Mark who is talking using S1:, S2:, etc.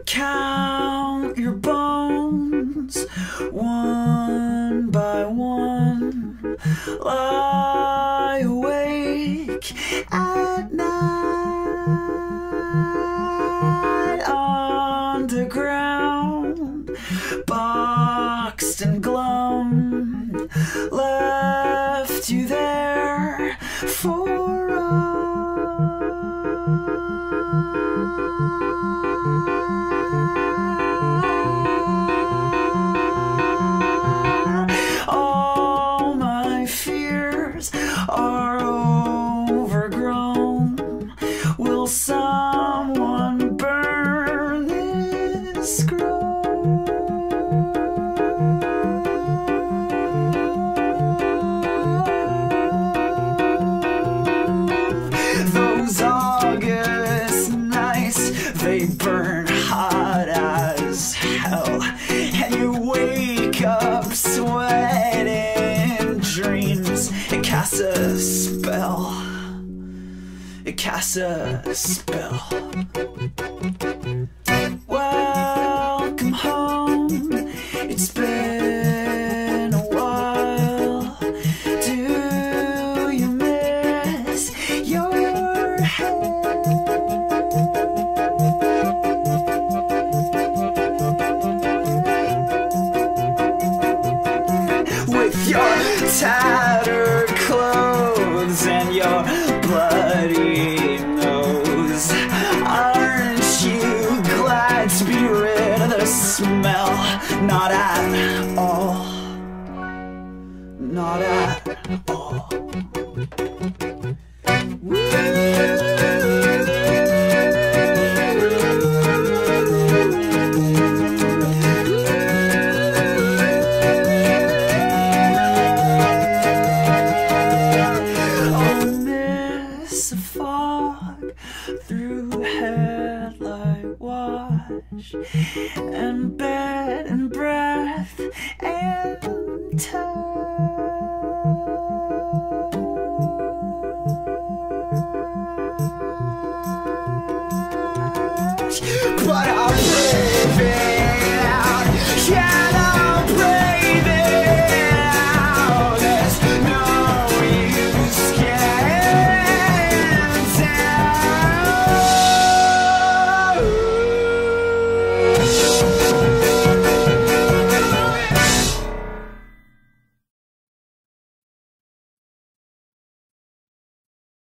S1: Count your bones one by one. Lie awake at night underground, boxed and glum, left you there for all my fears are overgrown. Will someone burn this grove? Those August nights, they burn hot as hell, and you wake up sweating dreams. It casts a spell. It casts a spell. Welcome home. It's been a while. Do you miss your head? With your tattered clothes and your bloody nose, aren't you glad to be rid of the smell? Not at all. Not at all. A fog through headlight wash, and bed and breath and touch.